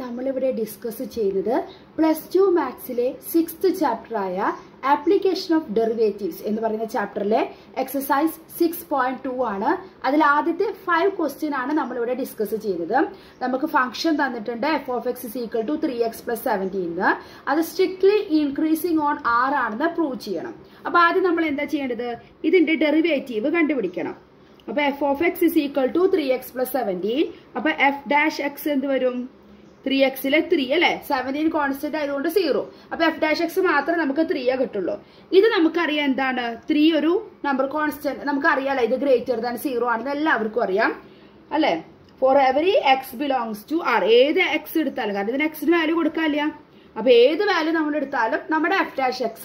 നമ്മളിവിടെ ഡിസ്കസ് ചെയ്തത് +2 മാത്സിലെ 6th ചാപ്റ്ററായ ആപ്ലിക്കേഷൻ ഓഫ് ഡെറിവേറ്റീവ്സ് എന്ന് പറയുന്ന ചാപ്റ്ററിലെ എക്സസൈസ് 6.2 ആണ്. അതിൽ ആദ്യത്തെ 5 ക്വസ്റ്റ്യൻ ആണ് നമ്മളിവിടെ ഡിസ്കസ് ചെയ്തത്. നമുക്ക് ഫംഗ്ഷൻ തന്നിട്ടുണ്ട് f(x) = 3x + 17. അത് സ്ട്രിക്ട്ലി ഇൻക്രീസിംഗ് ഓൺ r ആണെന്ന് പ്രൂവ് ചെയ്യണം. അപ്പൊ ആദ്യം നമ്മൾ എന്താ ചെയ്യേണ്ടത്? ഇതിന്റെ ഡെറിവേറ്റീവ് കണ്ടുപിടിക്കണം. അപ്പൊ f(x) = 3x + 17. അപ്പൊ f'(x) എന്ത് വരും? 3x-ലെ 3 അല്ലെ, 17 കോൺസ്റ്റന്റ് ആയതുകൊണ്ട് 0. അപ്പൊ f'(x) മാത്രമേ നമുക്ക് 3 കിട്ടുള്ളൂ. ഇത് നമുക്കറിയാം എന്താണ്? 3 ഒരു നമ്പർ കോൺസ്റ്റന്റ് നമുക്കറിയാലോ, ഇത് >0 ആണെന്ന് എല്ലാവർക്കും അറിയാം അല്ലെ. For every x belongs to r, ഏത് x എടുത്താലും, കാരണം ഇതിന് x വാല്യൂ കൊടുക്കാനില്ല, അപ്പൊ ഏത് വാല്യൂ നമ്മൾ എടുത്താലും നമ്മുടെ f'(x)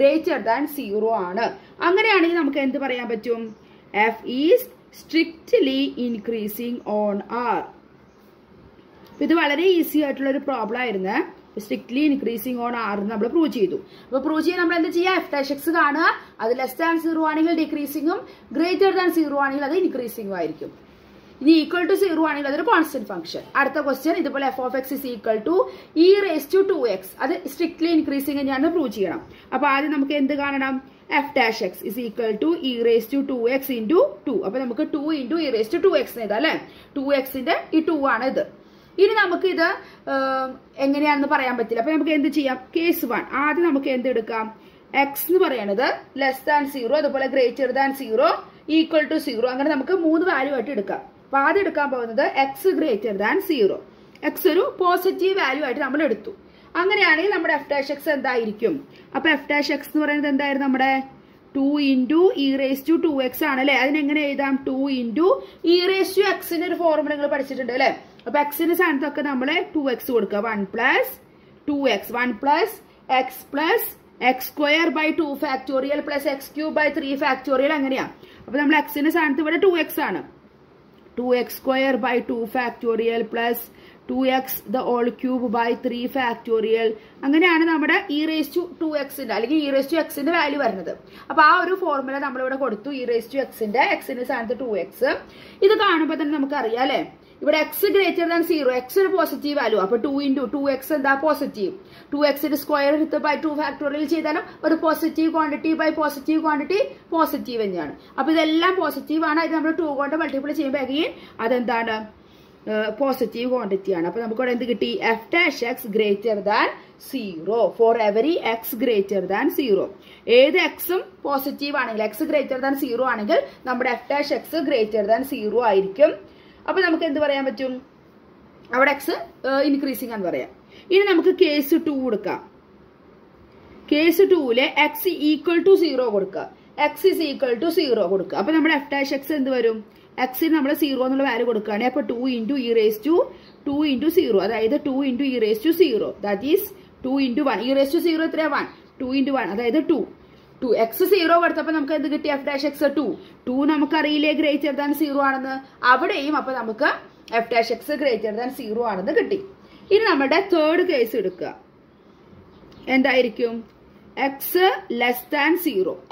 >0 ആണ്. അങ്ങനെയാണെങ്കിൽ നമുക്ക് എന്ത് പറയാൻ പറ്റും? f is strictly increasing on r. ഇത് വളരെ ഈസി ആയിട്ടുള്ള ഒരു പ്രോബ്ലം ആയിരുന്നു. സ്ട്രിക്ട്ലി ഇൻക്രീസിംഗ് ഓൺ r നമ്മൾ പ്രൂവ് ചെയ്തു. അപ്പൊ പ്രൂവ് ചെയ്യാൻ നമ്മൾ എന്താ ചെയ്യുക? f'(x) കാണുക, അത് <0 ആണെങ്കിൽ ഡിക്രീസിംഗും >0 ആണെങ്കിൽ അത് ഇൻക്രീസിംഗും ആയിരിക്കും. ഇനി =0 ആണെങ്കിൽ അതൊരു കോൺസ്റ്റന്റ് ഫംഗ്ഷൻ. അടുത്ത ക്വസ്റ്റ്യൻ ഇതുപോലെ f(x) = e⁻²x, അത് സ്ട്രിക്ട്ലി ഇൻക്രീസിംഗ് തന്നെയാണെന്ന് പ്രൂവ് ചെയ്യണം. അപ്പൊ ആദ്യം നമുക്ക് എന്ത് കാണണം? f'(x) = e⁻²x × 2. അപ്പൊ നമുക്ക് 2 × e⁻²x എഴുതാം അല്ലെ. 2x-ന്റെ ഈ 2 ആണ് ഇത്. ഇനി നമുക്ക് ഇത് എങ്ങനെയാണെന്ന് പറയാൻ പറ്റില്ല. അപ്പൊ നമുക്ക് എന്ത് ചെയ്യാം? കേസ് 1 ആദ്യം നമുക്ക് എന്ത് എടുക്കാം? x എന്ന് പറയുന്നത് <0, അതുപോലെ >0, =0, അങ്ങനെ നമുക്ക് 3 വാല്യൂ ആയിട്ട് എടുക്കാം. അപ്പൊ ആദ്യം എടുക്കാൻ പോകുന്നത് x > 0. x ഒരു പോസിറ്റീവ് വാല്യൂ ആയിട്ട് നമ്മൾ എടുത്തു. അങ്ങനെയാണെങ്കിൽ നമ്മുടെ f'(x) എന്തായിരിക്കും? അപ്പൊ f'(x) എന്ന് പറയുന്നത് എന്തായിരുന്നു? നമ്മുടെ 2 × e⁻²x ആണ് അല്ലെ. അതിനെങ്ങനെ എഴുതാം? 2 × e⁻x ഒരു ഫോർമുല നിങ്ങൾ പഠിച്ചിട്ടുണ്ട് അല്ലെ. അപ്പൊ x-ന്റെ സ്ഥാനത്തൊക്കെ നമ്മള് 2x കൊടുക്കുക. 1 + 2x, 1 + x + x² / 2 factorial + x³ / 3 factorial, അങ്ങനെയാ. അപ്പൊ നമ്മൾ x-ന്റെ സ്ഥാനത്ത് ഇവിടെ 2x ആണ്. 2x² / 2 ഫാക്ടോറിയൽ + 2x³ / 3 ഫാക്ടോറിയൽ, അങ്ങനെയാണ് നമ്മുടെ e⁻²x-ന്റെ അല്ലെങ്കിൽ e⁻x-ന്റെ വാല്യൂ വരുന്നത്. അപ്പൊ ആ ഒരു ഫോർമുല നമ്മളിവിടെ കൊടുത്തു. e⁻x-ന്റെ x-ന്റെ സ്ഥാനത്ത് 2x. ഇത് കാണുമ്പോൾ തന്നെ നമുക്ക് അറിയാം അല്ലെ, ഇവിടെ x > 0, x ഒരു പോസിറ്റീവ് വാല്യൂ. അപ്പൊ 2 × 2x എന്താ? പോസിറ്റീവ്. 2x-ന്റെ സ്ക്വയർ എടുത്ത് /2 ഫാക്ടോറിയൽ ചെയ്താലും ഒരു positive quantity / positive quantity positive തന്നെയാണ്. അപ്പൊ ഇതെല്ലാം പോസിറ്റീവ് ആണ്. ഇത് നമ്മൾ 2 കൊണ്ട് മൾട്ടിപ്ലൈ ചെയ്യുമ്പോൾ അഗെയിൻ അതെന്താണ്? പോസിറ്റീവ് ക്വാണ്ടിറ്റി ആണ്. അപ്പൊ നമുക്കിവിടെ എന്ത് കിട്ടി? f'(x) > 0 for every x > 0. ഏത് എക്സും പോസിറ്റീവ് ആണെങ്കിൽ, x > 0 ആണെങ്കിൽ നമ്മുടെ f'(x) > 0 ആയിരിക്കും. അപ്പൊ നമുക്ക് എന്ത് പറയാൻ പറ്റും? അവിടെ x ഇൻക്രീസിംഗ് എന്ന് പറയാം. ഇനി നമുക്ക് കേസ് 2 കൊടുക്കാം. കേസ് 2-ലെ x = 0 കൊടുക്കുക. x = 0 കൊടുക്കുക. അപ്പൊ നമ്മുടെ f'(x) എന്ത് വരും? x-ന് നമ്മൾ 0 എന്നുള്ള വാല്യൂ കൊടുക്കുകയാണ്. അപ്പൊ 2 × e⁻²2 × 0, അതായത് 2 × e⁻²0, ദാറ്റ് ഈസ് 2 × 1. e⁻² എത്രയാ? 1. 2 × 1, അതായത് 2. x 0 കൊടുത്തപ്പോ നമുക്ക് എന്ത് കിട്ടി? f'(x) 2 നമുക്കറിയില്ലേ >0 ആണെന്ന്. അവിടെയും അപ്പൊ നമുക്ക് f'(x) > 0 ആണെന്ന് കിട്ടി. ഇനി നമ്മുടെ തേർഡ് കേസ് എടുക്കുക. എന്തായിരിക്കും? x <0.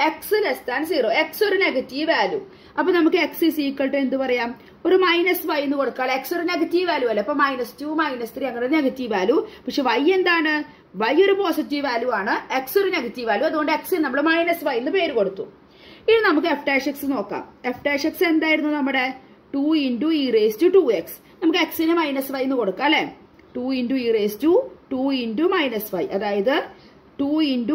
x ഒരു നെഗറ്റീവ് വാല്യൂ. അപ്പൊ നമുക്ക് x = എന്ത് പറയാം? ഒരു -y എന്ന് കൊടുക്കാം. x ഒരു നെഗറ്റീവ് വാല്യൂ അല്ലേ. അപ്പൊ -2 -3 അങ്ങനെ നെഗറ്റീവ് വാല്യൂ. പക്ഷെ y എന്താണ്? y ഒരു പോസിറ്റീവ് വാല്യൂ ആണ്, x ഒരു നെഗറ്റീവ് വാല്യൂ. അതുകൊണ്ട് x നമ്മൾ -y എന്ന് പേര് കൊടുത്തു. ഇനി നമുക്ക് f'(x) നോക്കാം. f'(x) എന്തായിരുന്നു? നമ്മുടെ 2 × e⁻²x. നമുക്ക് x-ന് -y എന്ന് കൊടുക്കാം അല്ലെ. 2 × e⁻²2 × -y, അതായത് 2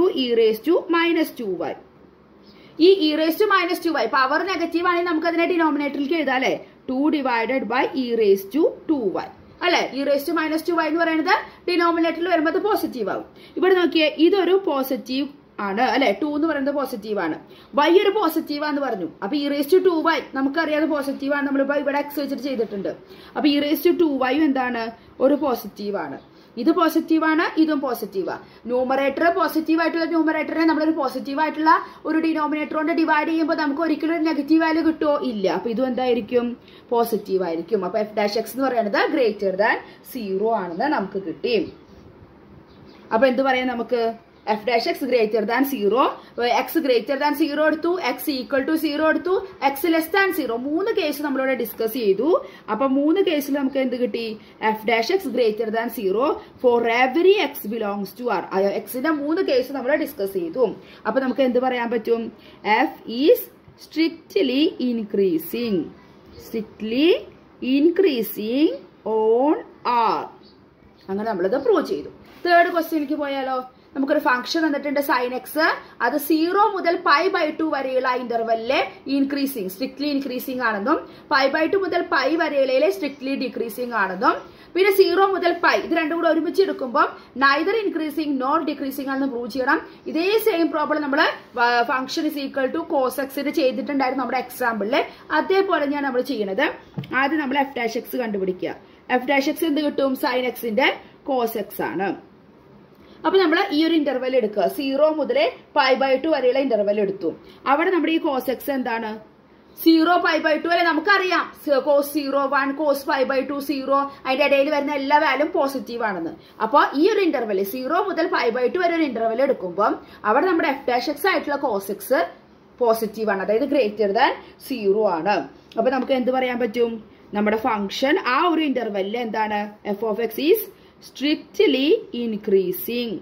× e⁻²y. ഈ e⁻²y പവർ നെഗറ്റീവ് ആണെങ്കിൽ നമുക്ക് അതിനെ ഡിനോമിനേറ്ററിലേക്ക് എഴുതാം അല്ലെ. 2 / e⁻²y അല്ലെ. e⁻² എന്ന് പറയുന്നത് ഡിനോമിനേറ്ററിൽ വരുമ്പോൾ അത് പോസിറ്റീവ് ആവും. ഇവിടെ നോക്കിയേ, ഇതൊരു പോസിറ്റീവ് ആണ് അല്ലെ. 2 എന്ന് പറയുന്നത് പോസിറ്റീവ് ആണ്. y ഒരു പോസിറ്റീവ് ആണെന്ന് പറഞ്ഞു. അപ്പൊ e⁻²y നമുക്കറിയാതെ പോസിറ്റീവ് ആണ്. നമ്മളിപ്പോ ഇവിടെ x വെച്ചിട്ട് ചെയ്തിട്ടുണ്ട്. അപ്പൊ e⁻²y എന്താണ്? ഒരു പോസിറ്റീവ് ആണ്. ഇത് പോസിറ്റീവ് ആണ്, ഇതും പോസിറ്റീവാ. ന്യൂമറേറ്റർ പോസിറ്റീവ് ആയിട്ടുള്ള ന്യൂമറേറ്ററിനെ നമ്മളൊരു പോസിറ്റീവ് ആയിട്ടുള്ള ഒരു ഡിനോമിനേറ്റർ കൊണ്ട് ഡിവൈഡ് ചെയ്യുമ്പോൾ നമുക്ക് ഒരിക്കലും ഒരു നെഗറ്റീവ് വാല്യൂ കിട്ടുമോ? ഇല്ല. അപ്പൊ ഇതും എന്തായിരിക്കും? പോസിറ്റീവ് ആയിരിക്കും. അപ്പൊ f'(x) എന്ന് പറയുന്നത് > 0 ആണെന്ന് നമുക്ക് കിട്ടി. അപ്പൊ എന്ത് പറയാം? നമുക്ക് F dash X greater than 0, X greater than 0 എടുത്തു, എക്സ് ഈക്വൽ ടു 0 എടുത്തു, എക്സ് ലെസ് ദാൻ 0. 3 കേസ് നമ്മളിവിടെ ഡിസ്കസ് ചെയ്തു. അപ്പൊ 3 കേസിൽ നമുക്ക് എന്ത് കിട്ടി? F dash X greater than 0 for every X belongs to R. എക്സിന്റെ 3 കേസ് നമ്മൾ ഡിസ്കസ് ചെയ്തു. അപ്പൊ നമുക്ക് എന്ത് പറയാൻ പറ്റും? F is strictly increasing on R. അങ്ങനെ നമ്മളത് പ്രൂവ് ചെയ്തു. തേർഡ് ക്വസ്റ്റ്യനിലേക്ക് പോയാലോ? നമുക്കൊരു ഫംഗ്ഷൻ തന്നിട്ടുണ്ട് sin x. അത് 0 മുതൽ π/2 വരെയുള്ള ഇന്റർവെല്ലിലെ സ്ട്രിക്ട്ലി ഇൻക്രീസിംഗ് ആണെന്നും π/2 മുതൽ π വരെയുള്ള സ്ട്രിക്ട്ലി ഡിക്രീസിംഗ് ആണെന്നും പിന്നെ 0 മുതൽ π ഇത് രണ്ടും കൂടെ ഒരുമിച്ച് എടുക്കുമ്പോൾ നൈദർ ഇൻക്രീസിംഗ് നോർ ഡിക്രീസിംഗ് ആണെന്ന് പ്രൂവ് ചെയ്യണം. ഇതേ സെയിം പ്രോബ്ലം നമ്മൾ function is equal to cos എക്സിന് ചെയ്തിട്ടുണ്ടായിരുന്നു നമ്മുടെ എക്സാമ്പിളില്. അതേപോലെ ഞാൻ നമ്മൾ ചെയ്യണത്. ആദ്യം നമ്മൾ എഫ് ഡാഷ് എക്സ് കണ്ടുപിടിക്കുക. എഫ് ഡാഷ് എക്സ് എന്ത് കിട്ടും? sin എക്സിന്റെ കോസ് എക്സ് ആണ്. അപ്പൊ നമ്മൾ ഈ ഒരു ഇന്റർവെൽ എടുക്കുക. 0 മുതൽ π/2 വരെയുള്ള ഇന്റർവെൽ എടുത്തു. അവിടെ നമ്മുടെ ഈ കോസ് എക്സ് എന്താണ്? 0 π/2 വരെ നമുക്കറിയാം. കോസ് 0 1, കോസ് π/2 0, അതിന്റെ ഇടയിൽ വരുന്ന എല്ലാ വാല്യൂം പോസിറ്റീവ് ആണെന്ന്. അപ്പൊ ഈ ഒരു ഇന്റർവെൽ 0 മുതൽ π/2 വരെ ഒരു ഇന്റർവെൽ എടുക്കുമ്പോൾ അവിടെ നമ്മുടെ എഫ് ഡാഷ് എക്സ് ആയിട്ടുള്ള കോസ് എക്സ് പോസിറ്റീവ് ആണ്, അതായത് ഗ്രേറ്റർ ദാൻ 0 ആണ്. അപ്പൊ നമുക്ക് എന്ത് പറയാൻ പറ്റും? നമ്മുടെ ഫംഗ്ഷൻ ആ ഒരു ഇന്റർവെല്ലിൽ എന്താണ്? F of X is strictly increasing.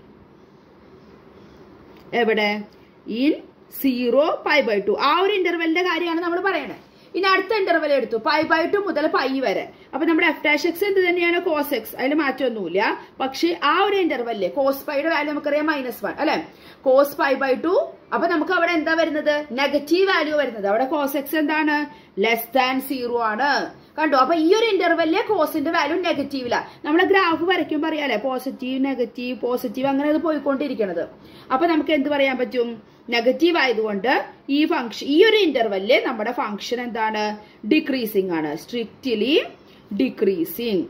എവിടെ? ഇൻ 0 π/2. ആ ഒരു ഇന്റർവെല്ലിന്റെ കാര്യമാണ് നമ്മൾ പറയണത്. ഇനി അടുത്ത ഇന്റർവെൽ എടുത്തു π/2 മുതൽ π വരെ. അപ്പൊ നമ്മുടെ എഫ് ഡാഷ് എക്സ് എന്ത് തന്നെയാണ്? Cos X. അതിൽ മാറ്റമൊന്നുമില്ല. പക്ഷെ ആ ഒരു ഇന്റർവെല്ലില് കോസ് പൈയുടെ വാല്യൂ നമുക്കറിയാം -1 അല്ലെ? കോസ് π/2. അപ്പൊ നമുക്ക് അവിടെ എന്താ വരുന്നത്? നെഗറ്റീവ് വാല്യൂ വരുന്നത്. അവിടെ കോസ് എക്സ് എന്താണ്? ലെസ് ദാൻ 0 ആണ്. കണ്ടോ? അപ്പൊ ഈ ഒരു ഇന്റർവെല്ലിലെ കോസിന്റെ വാല്യൂ നെഗറ്റീവില്ല. നമ്മളെ ഗ്രാഫ് വരയ്ക്കുമ്പോൾ അറിയാലേ, പോസിറ്റീവ് നെഗറ്റീവ് പോസിറ്റീവ് അങ്ങനെ അത് പോയിക്കൊണ്ടിരിക്കണത്. അപ്പൊ നമുക്ക് എന്ത് പറയാൻ പറ്റും? നെഗറ്റീവ് ആയതുകൊണ്ട് ഈ ഒരു ഇന്റർവെല്ലില് നമ്മുടെ ഫംഗ്ഷൻ എന്താണ്? ഡിക്രീസിംഗ് ആണ്. സ്ട്രിക്റ്റ്ലി ഡിക്രീസിംഗ്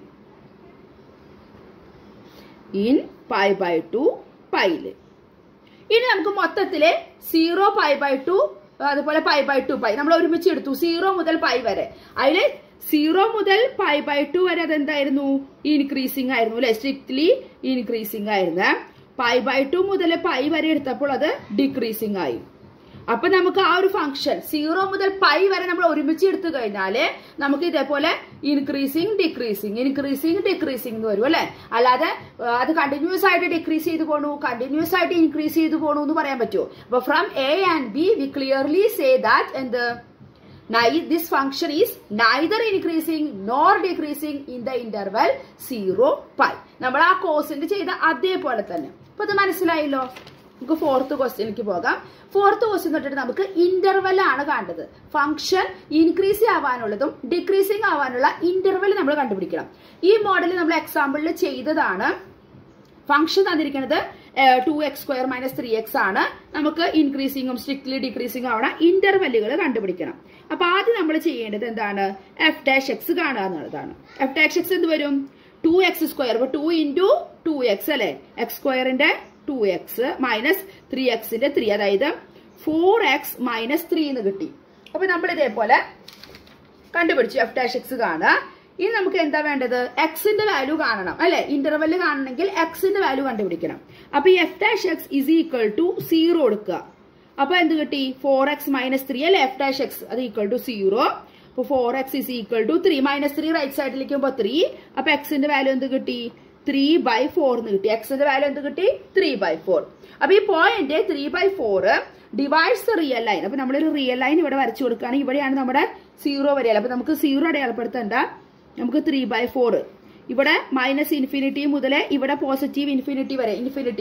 ഇൻ π/2 പൈല്. ഇനി നമുക്ക് മൊത്തത്തില് 0 π/2 അതുപോലെ π/2 π നമ്മൾ ഒരുമിച്ച് എടുത്തു. 0 മുതൽ π വരെ. അതില് 0 മുതൽ π/2 വരെ അതെന്തായിരുന്നു? ഇൻക്രീസിംഗ് ആയിരുന്നു അല്ലെ? സ്ട്രിക്ട്ലി ഇൻക്രീസിംഗ് ആയിരുന്നു. π/2 മുതൽ π വരെ എടുത്തപ്പോൾ അത് ഡിക്രീസിംഗ് ആയി. അപ്പൊ നമുക്ക് ആ ഒരു ഫംഗ്ഷൻ 0 മുതൽ π വരെ നമ്മൾ ഒരുമിച്ച് എടുത്തു കഴിഞ്ഞാല് നമുക്ക് ഇതേപോലെ ഇൻക്രീസിംഗ് ഡിക്രീസിംഗ് എന്ന് വരും അല്ലെ? അല്ലാതെ അത് കണ്ടിന്യൂസ് ആയിട്ട് ഡിക്രീസ് ചെയ്ത് പോണു, കണ്ടിന്യൂസ് ആയിട്ട് ഇൻക്രീസ് ചെയ്ത് പോണു എന്ന് പറയാൻ പറ്റുമോ? അപ്പൊ from A and B we clearly say that എന്ത്? This function is neither increasing nor decreasing in the interval 0 π. നമ്മൾ ആ കോസിന്റെ ചെയ്ത അതേപോലെ തന്നെ. അപ്പൊ ഇത് മനസ്സിലായല്ലോ? നമുക്ക് ഫോർത്ത് ക്വസ്റ്റ്യനിലേക്ക് പോകാം. ഫോർത്ത് ക്വസ്റ്റ്യൻ തൊട്ടിട്ട് നമുക്ക് ഇന്റർവെൽ ആണ് കാണേണ്ടത്. ഫംഗ്ഷൻ ഇൻക്രീസ് ആവാനുള്ളതും ഡിക്രീസിംഗ് ആവാനുള്ള ഇന്റർവെൽ നമ്മൾ കണ്ടുപിടിക്കണം. ഈ മോഡൽ നമ്മൾ എക്സാമ്പിളിൽ ചെയ്തതാണ്. ഫംഗ്ഷൻ തന്നിരിക്കുന്നത് 2x² - 3x ആണ്. നമുക്ക് ഇൻക്രീസിംഗും സ്ട്രിക്ട്ലി ഡിക്രീസിംഗ് ആവണ ഇന്റർവെല്ലുകൾ കണ്ടുപിടിക്കണം. അപ്പൊ ആദ്യം നമ്മൾ ചെയ്യേണ്ടത് എന്താണ്? എഫ് ഡാഷ് എക്സ് കാണുക എന്നുള്ളതാണ്. എഫ് ഡാഷ് എക്സ് എന്ത് വരും? 2x². അപ്പൊ 2 × 2x അല്ലെ? x²ന്റെ 2x മൈനസ് 3xന്റെ 3, അതായത് 4x - 3 എന്ന് കിട്ടി. അപ്പൊ നമ്മൾ ഇതേപോലെ കണ്ടുപിടിച്ചു. എഫ് ഡാഷ് എക്സ് കാണുക. ഇനി നമുക്ക് എന്താ വേണ്ടത്? എക്സിന്റെ വാല്യൂ കാണണം അല്ലെ? ഇന്റർവെല് കാണണമെങ്കിൽ എക്സിന്റെ വാല്യൂ കണ്ടുപിടിക്കണം. അപ്പൊ ഈ f dash x is equal to 0 എടുക്കുക. അപ്പൊ എന്ത് കിട്ടി? 4x - 3 അല്ലെ? എഫ് ഡാഷ് എക്സ് അത് ഈക്വൽ ടു 0. അപ്പൊ 4x is equal to 3 - 3 right സൈഡിലേക്ക് 3. അപ്പൊ എക്സിന്റെ വാല്യൂ എന്ത് കിട്ടി? 3/4 എന്ന് കിട്ടി. എക്സിന്റെ വാല്യൂ എന്ത് കിട്ടി? 3/4. അപ്പൊ ഈ point 3/4 divides the real line. അപ്പൊ നമ്മളൊരു റിയൽ ലൈൻ ഇവിടെ വരച്ചു കൊടുക്കുകയാണെങ്കിൽ ഇവിടെയാണ് നമ്മുടെ 0 വരെയല്ല. അപ്പൊ നമുക്ക് 0 അടയാളപ്പെടുത്തണ്ട. നമുക്ക് 3/4 ഇവിടെ -∞ മുതൽ ഇവിടെ പോസിറ്റീവ് ഇൻഫിനിറ്റി വരെ,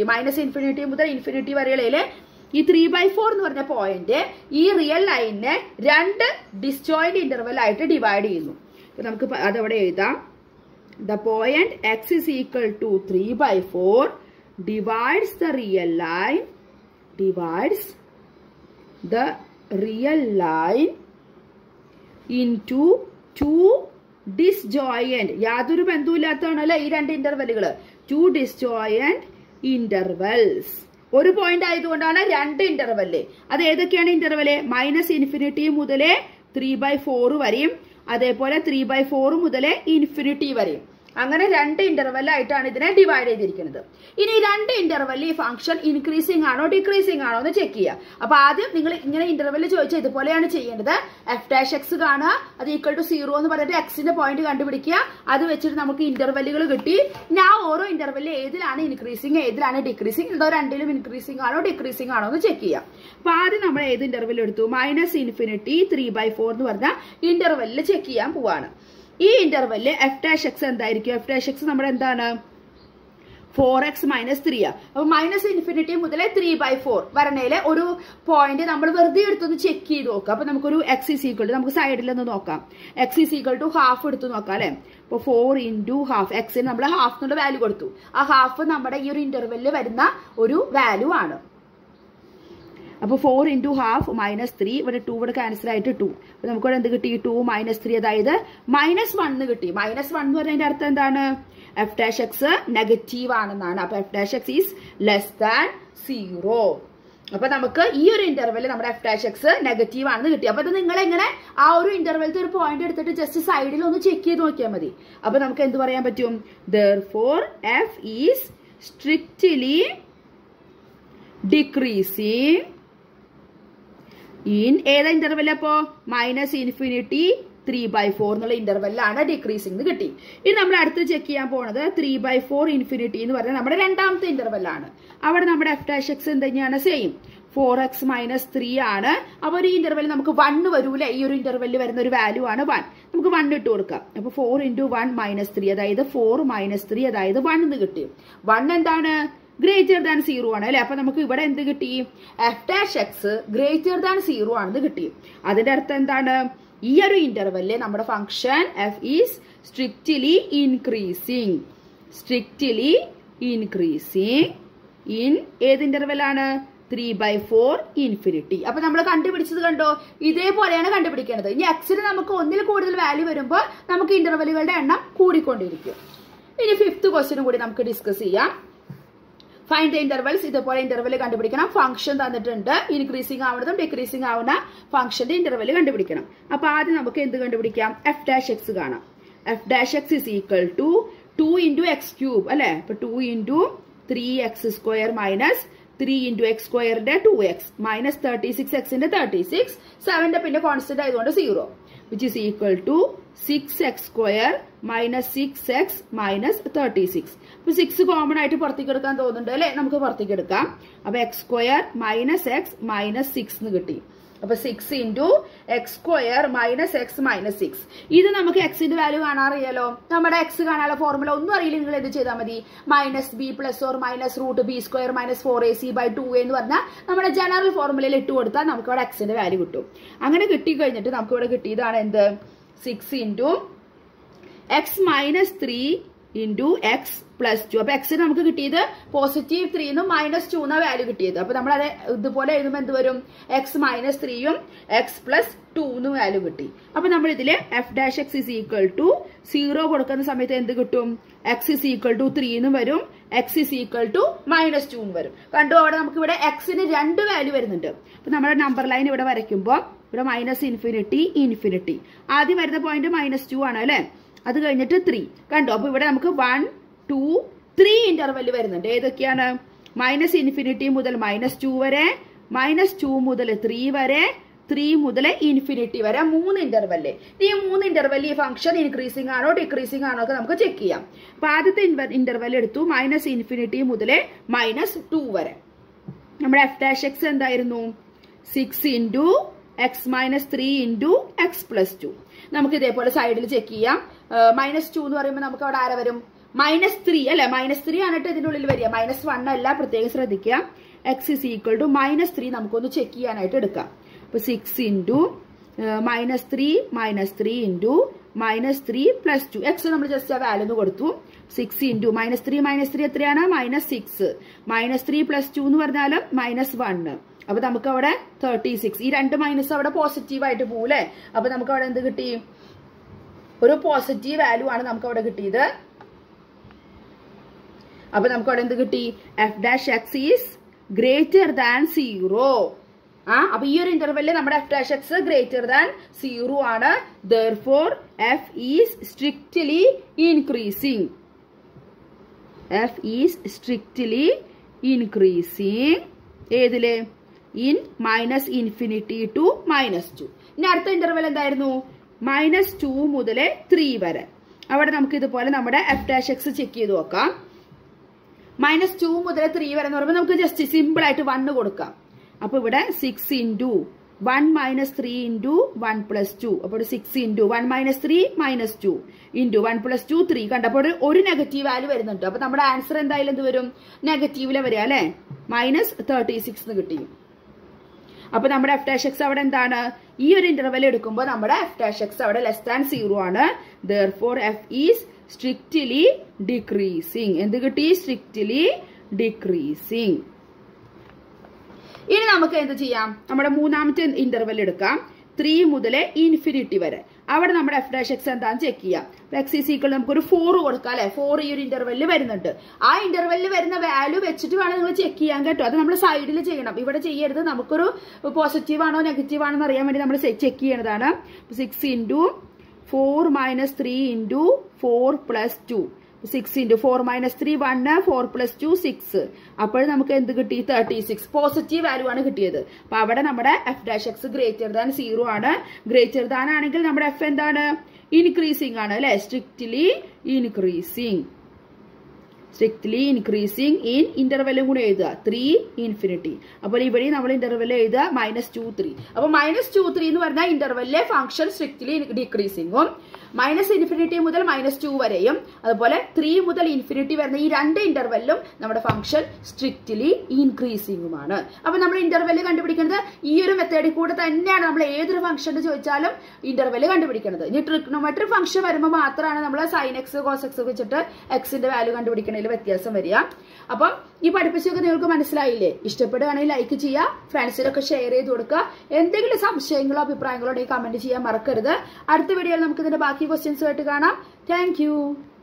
-∞ മുതൽ ഇൻഫിനിറ്റി വരെയുള്ള ഈ 3/4 എന്ന് പറഞ്ഞ പോയിന്റ് ഈ റിയൽ ലൈനിനെ 2 ഡിസ്ജോയിന്റ് ഇന്റർവെൽ ആയിട്ട് ഡിവൈഡ് ചെയ്യുന്നു. നമുക്ക് അതവിടെ എഴുതാം. The point x is equal to 3/4 divides the real line into 2 disjoint. യാതൊരു ബന്ധവുമില്ലാത്തതാണല്ലോ ഈ 2 ഇന്റർവെല്ലുകൾ. 2 disjoint intervals. ഒരു പോയിന്റ് ആയതുകൊണ്ടാണ് 2 ഇന്റർവെല്. അത് ഏതൊക്കെയാണ് ഇന്റർവെല്? -∞ മുതൽ 3/4 വരെയും അതേപോലെ 3/4 മുതൽ ഇൻഫിനിറ്റി വരെയും. അങ്ങനെ 2 ഇന്റർവെൽ ആയിട്ടാണ് ഇതിനെ ഡിവൈഡ് ചെയ്തിരിക്കുന്നത്. ഇനി 2 ഇന്റർവെൽ ഈ ഫംഗ്ഷൻ ഇൻക്രീസിംഗ് ആണോ ഡിക്രീസിംഗ് ആണോ എന്ന് ചെക്ക് ചെയ്യുക. അപ്പൊ ആദ്യം നിങ്ങൾ ഇങ്ങനെ ഇന്റർവെൽ ചോദിച്ചാൽ ഇതുപോലെയാണ് ചെയ്യേണ്ടത്. f' കാണുക, അത് ഈക്വൽ ടു 0 എന്ന് പറഞ്ഞിട്ട് എക്സിന്റെ പോയിന്റ് കണ്ടുപിടിക്കുക. അത് വെച്ചിട്ട് നമുക്ക് ഇന്റർവെല്ലുകൾ കിട്ടി. ഞാൻ ഓരോ ഇന്റർവെല്ലിൽ ഏതിലാണ് ഇൻക്രീസിംഗ് ഏതിലാണ് ഡിക്രീസിംഗ്, ഇതോ രണ്ടിലും ഇൻക്രീസിംഗ് ആണോ ഡിക്രീസിംഗ് ആണോ എന്ന് ചെക്ക് ചെയ്യാം. അപ്പൊ ആദ്യം നമ്മൾ ഏത് ഇന്റർവെൽ എടുത്തു, -∞ 3/4 എന്ന് പറഞ്ഞ ഇന്റർവെല്ലിൽ ചെക്ക് ചെയ്യാൻ പോവാണ്. ഈ ഇന്റർവെല്ലിൽ f' എന്തായിരിക്കും? f' നമ്മുടെ എന്താണ്? 4x - 3. അപ്പൊ -∞ മുതൽ 3/4 വരണേല് ഒരു പോയിന്റ് നമ്മൾ വെറുതെ എടുത്തൊന്ന് ചെക്ക് ചെയ്ത് നോക്കാം. അപ്പൊ നമുക്കൊരു x = നമുക്ക് സൈഡിൽ ഒന്ന് നോക്കാം. x = ½ എടുത്ത് നോക്കാം അല്ലെ. അപ്പൊ 4 × ½ എക്സിന് നമ്മൾ ഹാഫ് എന്നുള്ള വാല്യൂ കൊടുത്തു. ആ ഹാഫ് നമ്മുടെ ഈ ഒരു ഇന്റർവെല്ലിൽ വരുന്ന ഒരു വാല്യൂ ആണ്. അപ്പൊ 4 × ½ -3, ഇവിടെ 2 ഇവിടെ ക്യാൻസൽ ആയിട്ട് 2. അപ്പൊ നമുക്കിവിടെ എന്ത് കിട്ടി? 2 - 3, അതായത് -1 കിട്ടി. -1 എന്ന് പറഞ്ഞതിന്റെ അർത്ഥം എന്താണ്? f' നെഗറ്റീവ് ആണെന്നാണ്. അപ്പൊ f' ഈസ് ലെസ് ദാൻ 0. അപ്പൊ നമുക്ക് ഈ ഒരു ഇന്റർവെൽ നമ്മുടെ f' നെഗറ്റീവ് ആണെന്ന് കിട്ടി. അപ്പൊ അത് നിങ്ങൾ എങ്ങനെ ആ ഒരു ഇന്റർവെലത്തെ ഒരു പോയിന്റ് എടുത്തിട്ട് ജസ്റ്റ് സൈഡിൽ ഒന്ന് ചെക്ക് ചെയ്ത് നോക്കിയാൽ മതി. അപ്പൊ നമുക്ക് എന്ത് പറയാൻ പറ്റും? therefore f is strictly decreasing in ഏതാ ഇന്റർവെൽ? അപ്പോ -∞ 3/4 എന്നുള്ള ഇന്റർവെല്ലാണ് ഡിക്രീസിംഗ് എന്ന് കിട്ടി. ഇനി നമ്മൾ അടുത്ത് ചെക്ക് ചെയ്യാൻ പോണത് 3/4 ഇൻഫിനിറ്റി എന്ന് പറഞ്ഞാൽ നമ്മുടെ രണ്ടാമത്തെ ഇന്റർവെല്ലാണ്. അവിടെ നമ്മുടെ f' എന്ത് തന്നെയാണ്? സെയിം 4x - 3 ആണ്. അപ്പൊ ഒരു ഇന്റർവെൽ നമുക്ക് 1 വരൂലെ. ഈ ഒരു ഇന്റർവെല്ലിൽ വരുന്ന ഒരു വാല്യൂ ആണ് 1. നമുക്ക് 1 ഇട്ട് കൊടുക്കാം. അപ്പൊ 4 × 1 - 3, അതായത് 4 - 3, അതായത് 1 എന്ന് കിട്ടി. 1 എന്താണ്? ഗ്രേറ്റർ ദാൻ 0 ആണ് അല്ലെ. അപ്പൊ നമുക്ക് ഇവിടെ എന്ത് കിട്ടി? f' ഗ്രേറ്റർ ദാൻ 0 ആണെന്ന് കിട്ടി. അതിന്റെ അർത്ഥം എന്താണ്? ഈ ഒരു ഇന്റർവെല്ലിൽ നമ്മുടെ function f is strictly increasing in ഏത് ഇന്റർവെൽ ആണ്? 3/4 ഇൻഫിനിറ്റി. അപ്പൊ നമ്മൾ കണ്ടുപിടിച്ചത് കണ്ടോ? ഇതേപോലെയാണ് കണ്ടുപിടിക്കേണ്ടത്. ഇനി എക്സിന് നമുക്ക് ഒന്നിൽ കൂടുതൽ വാല്യൂ വരുമ്പോൾ നമുക്ക് ഇന്റർവെല്ലുകളുടെ എണ്ണം കൂടിക്കൊണ്ടിരിക്കും. ഇനി 5th ക്വസ്റ്റ്യനും കൂടി നമുക്ക് ഡിസ്കസ് ചെയ്യാം. Find the intervals. ഇതുപോലെ ഇന്റർവെൽ കണ്ടുപിടിക്കണം. ഫംഗ്ഷൻ തന്നിട്ടുണ്ട്. ഇൻക്രീസിംഗ് ആവുന്നതും ഡിക്രീസിംഗ് ആവുന്ന ഫംഗ്ഷന്റെ ഇന്റർവെൽ കണ്ടുപിടിക്കണം. അപ്പൊ ആദ്യം നമുക്ക് എന്ത് കണ്ടുപിടിക്കാം? f' കാണാം. f' is equal to 2 × x³ അല്ലെ. അപ്പൊ 2 × 3x² - 3 × x² ന്റെ 2x - 36x ന്റെ 36, 7ന്റെ പിന്നെ കോൺസ്റ്റന്റ് ആയതുകൊണ്ട് 0, which is equal to 6x² - 6x - 36. അപ്പൊ 6 കോമൺ ആയിട്ട് പുറത്തേക്ക് എടുക്കാൻ തോന്നുന്നുണ്ട് അല്ലെ. നമുക്ക് പുറത്തേക്ക് എടുക്കാം. അപ്പൊ x² - x - 6 എന്ന് കിട്ടി. അപ്പൊ 6 × x² - x - 6. ഇത് നമുക്ക് എക്സിന്റെ വാല്യൂ കാണാറിയാലോ. നമ്മുടെ എക്സ് കാണാനുള്ള ഫോർമുല ഒന്നും അറിയില്ല. നിങ്ങൾ എന്ത് ചെയ്താൽ മതി? -b + or -√b² - 4ac/2 എന്ന് പറഞ്ഞാൽ നമ്മുടെ ജനറൽ ഫോർമുലയിൽ ഇട്ട് കൊടുത്താൽ നമുക്ക് ഇവിടെ എക്സിന്റെ വാല്യൂ കിട്ടും. അങ്ങനെ കിട്ടി കഴിഞ്ഞിട്ട് നമുക്ക് ഇവിടെ കിട്ടിയതാണ് എന്ത്? 6 × x - 3 × x + 2. അപ്പൊ എക്സിന് നമുക്ക് കിട്ടിയത് +3 എന്നും -2 എന്ന വാല്യൂ കിട്ടിയത്. അപ്പൊ നമ്മൾ അത് ഇതുപോലെ എഴുതുമ്പോൾ എന്ത് വരും? x - 3ഉം x + 2 എന്നും വാല്യൂ കിട്ടി. അപ്പൊ നമ്മൾ ഇതില് f' is equal to 0 കൊടുക്കുന്ന സമയത്ത് എന്ത് കിട്ടും? x is equal to 3 എന്നും വരും, x is equal to -2 എന്നും വരും. കണ്ടു, അവിടെ നമുക്ക് ഇവിടെ എക്സിന് 2 വാല്യൂ വരുന്നുണ്ട്. അപ്പൊ നമ്മുടെ നമ്പർ ലൈൻ ഇവിടെ വരയ്ക്കുമ്പോൾ ഇവിടെ -∞ ആദ്യം വരുന്ന പോയിന്റ് -2 ആണ് അല്ലെ. അത് കഴിഞ്ഞിട്ട് 3 കണ്ടോ. അപ്പൊ ഇവിടെ നമുക്ക് 1, 2, 3 ഇന്റർവെല് വരുന്നുണ്ട്. ഏതൊക്കെയാണ്? -∞ മുതൽ -2 വരെ, -2 മുതൽ 3 വരെ, 3 മുതൽ ഇൻഫിനിറ്റി വരെ 3 ഇന്റർവെല്. ഈ 3 ഇന്റർവെല് ഈ ഫംഗ്ഷൻ ഇൻക്രീസിംഗ് ആണോ ഡിക്രീസിംഗ് ആണോ ഒക്കെ നമുക്ക് ചെക്ക് ചെയ്യാം. അപ്പൊ ആദ്യത്തെ ഇന്റർവെൽ എടുത്തു -∞ മുതൽ -2 വരെ. നമ്മുടെ f' എന്തായിരുന്നു? 6 × x - 3 × x + 2. നമുക്ക് ഇതേപോലെ സൈഡിൽ ചെക്ക് ചെയ്യാം. -2 എന്ന് പറയുമ്പോൾ നമുക്ക് അവിടെ ആരെ വരും? -3 അല്ലെ. -3 ആണിട്ട് ഇതിന്റെ ഉള്ളിൽ വരിക, -1 അല്ല. പ്രത്യേകം ശ്രദ്ധിക്കുക. x is equal to -3 നമുക്കൊന്ന് ചെക്ക് ചെയ്യാനായിട്ട് എടുക്കാം. അപ്പൊ 6 × -3 × -3 + 2. x നമ്മൾ ജസ്റ്റ് ആ വാല്യൂ ഒന്ന് കൊടുത്തു. 6 × -3 എത്രയാണ്? -6. -3 + 2 എന്ന് പറഞ്ഞാൽ -1. അപ്പൊ നമുക്ക് അവിടെ 36. ഈ 2 മൈനസ് അവിടെ പോസിറ്റീവ് ആയിട്ട് പോകൂലെ. അപ്പൊ നമുക്ക് അവിടെ എന്ത് കിട്ടി? ഒരു പോസിറ്റീവ് വാല്യൂ ആണ് നമുക്ക് അവിടെ കിട്ടിയത്. അപ്പൊ നമുക്ക് അവിടെ എന്ത് കിട്ടി? f' is greater than 0. അപ്പൊ ഈ ഒരു ഇന്റർവെല്ലിൽ നമ്മുടെ f dash x greater than 0 ആണ്. therefore f is strictly increasing. f is strictly increasing ഏതില്? in minus infinity to -2. ഇനി അടുത്ത ഇന്റർവെൽ എന്തായിരുന്നു? -2 മുതൽ 3 വരെ. അവിടെ നമുക്ക് ഇതുപോലെ നമ്മുടെ f dash x ചെക്ക് ചെയ്ത് നോക്കാം. -2 മുതൽ 3 വരെ എന്ന് പറയുമ്പോൾ നമുക്ക് ജസ്റ്റ് സിമ്പിൾ ആയിട്ട് 1 കൊടുക്കാം. അപ്പൊ ഇവിടെ 6 into 1 minus 3 into 1 plus 2. അപ്പോൾ 6 into 1 minus 3 minus 2 into 1 plus 2 3. കണ്ടപ്പോൾ ഒരു നെഗറ്റീവ് വാല്യൂ വരുന്നുണ്ട്. അപ്പൊ നമ്മുടെ ആൻസർ എന്തായാലും എന്ത് വരും? നെഗറ്റീവിലെ വരിക അല്ലെ? -36 എന്ന് കിട്ടി. അപ്പൊ നമ്മുടെ f dash x അവിടെ എന്താണ്? ഈ ഒരു ഇന്റർവെൽ എടുക്കുമ്പോൾ നമ്മുടെ f dash x അവിടെ ലെസ് ദാൻ 0 ആണ്. therefore f is strictly decreasing. എന്ത് കിട്ടി? strictly decreasing. ഇനി നമുക്ക് എന്ത് ചെയ്യാം? നമ്മുടെ മൂന്നാമത്തെ ഇന്റർവെൽ എടുക്കാം. 3 മുതൽ ഇൻഫിനിറ്റി വരെ. അവിടെ നമ്മുടെ f dash x എന്താണെന്ന് ചെക്ക് ചെയ്യാം. x is equal നമുക്കൊരു 4 കൊടുക്കാം അല്ലെ? 4 ഈ ഒരു ഇന്റർവെല്ലിൽ വരുന്നുണ്ട്. ആ ഇന്റർവെല്ലിൽ വരുന്ന വാല്യൂ വെച്ചിട്ട് വേണം നിങ്ങൾ ചെക്ക് ചെയ്യാൻ കേട്ടോ. അത് നമ്മൾ സൈഡിൽ ചെയ്യണം, ഇവിടെ ചെയ്യരുത്. നമുക്കൊരു പോസിറ്റീവ് ആണോ നെഗറ്റീവ് ആണോ എന്ന് അറിയാൻ വേണ്ടി നമ്മൾ ചെക്ക് ചെയ്യണതാണ്. 6 into 4 minus 3 into 4 plus 2. 6 into 4 minus 3 1, 4 plus 2 6. അപ്പോൾ നമുക്ക് എന്ത് കിട്ടി? 36. പോസിറ്റീവ് വാല്യൂ ആണ് കിട്ടിയത്. അപ്പൊ അവിടെ നമ്മുടെ f dash x greater than 0 ആണ്. ഗ്രേറ്റർ ദാൻ ആണെങ്കിൽ നമ്മുടെ f എന്താണ്? ഇൻക്രീസിംഗ് ആണ് അല്ലെ? Strictly increasing. Strictly increasing in ഇന്റർവെല്ലും കൂടെ എഴുതുക 3 ഇൻഫിനിറ്റി. അപ്പോൾ ഇവിടെ നമ്മൾ ഇന്റർവെല്ലിൽ എഴുതുക -2 3. അപ്പൊ -2 3 എന്ന് പറഞ്ഞാൽ ഇന്റർവെല്ലിലെ ഫംഗ്ഷൻ സ്ട്രിക്ട്ലി ഡിക്രീസിംഗും -ഇൻഫിനിറ്റി മുതൽ -2 വരെയും അതുപോലെ 3 മുതൽ ഇൻഫിനിറ്റി വരുന്ന ഈ രണ്ട് ഇന്റർവെല്ലും നമ്മുടെ ഫംഗ്ഷൻ സ്ട്രിക്ട്ലി ഇൻക്രീസിംഗുമാണ്. അപ്പൊ നമ്മൾ ഇന്റർവെല്ല് കണ്ടുപിടിക്കുന്നത് ഈ ഒരു മെത്തേഡിൽ കൂടെ തന്നെയാണ്. നമ്മൾ ഏതൊരു ഫംഗ്ഷൻ ചോദിച്ചാലും ഇന്റർവെല്ല് കണ്ടുപിടിക്കുന്നത്. ഇനി ട്രിഗ്നോമെട്രിക് ഫംഗ്ഷൻ വരുമ്പോൾ മാത്രമാണ് നമ്മൾ സൈൻ എക്സ് കോസ് എക്സ് വെച്ചിട്ട് എക്സിന്റെ വാല്യൂ കണ്ടുപിടിക്കുന്നതിൽ വ്യത്യാസം വരിക. അപ്പം ഈ പഠിപ്പിച്ചൊക്കെ നിങ്ങൾക്ക് മനസ്സിലായില്ലേ? ഇഷ്ടപ്പെടുകയാണെങ്കിൽ ലൈക്ക് ചെയ്യുക, ഫ്രണ്ട്സിനൊക്കെ ഷെയർ ചെയ്ത് കൊടുക്കുക. എന്തെങ്കിലും സംശയങ്ങളോ അഭിപ്രായങ്ങളോ ഉണ്ടെങ്കിൽ കമന്റ് ചെയ്യാൻ മറക്കരുത്. അടുത്ത വീഡിയോയിൽ നമുക്ക് ഇതിന്റെ ബാക്കി ക്വസ്റ്റ്യൻസുമായിട്ട് കാണാം. Thank U.